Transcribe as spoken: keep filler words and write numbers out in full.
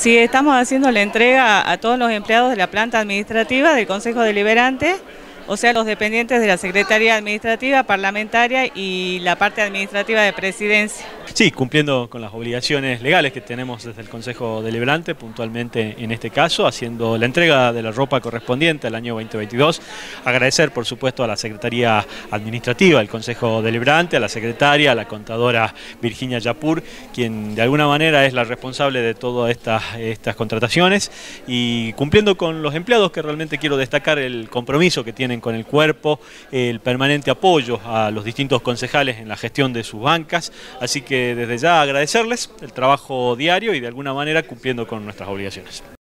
Sí, estamos haciendo la entrega a todos los empleados de la planta administrativa del Consejo Deliberante, o sea, los dependientes de la Secretaría Administrativa, Parlamentaria y la parte administrativa de Presidencia. Sí, cumpliendo con las obligaciones legales que tenemos desde el Consejo Deliberante, puntualmente en este caso, haciendo la entrega de la ropa correspondiente al año veinte veintidós. Agradecer, por supuesto, a la Secretaría Administrativa del Consejo Deliberante, a la secretaria, a la contadora Virginia Yapur, quien de alguna manera es la responsable de todas estas, estas contrataciones, y cumpliendo con los empleados, que realmente quiero destacar el compromiso que tienen con el cuerpo, el permanente apoyo a los distintos concejales en la gestión de sus bancas, así que desde ya agradecerles el trabajo diario y de alguna manera cumpliendo con nuestras obligaciones.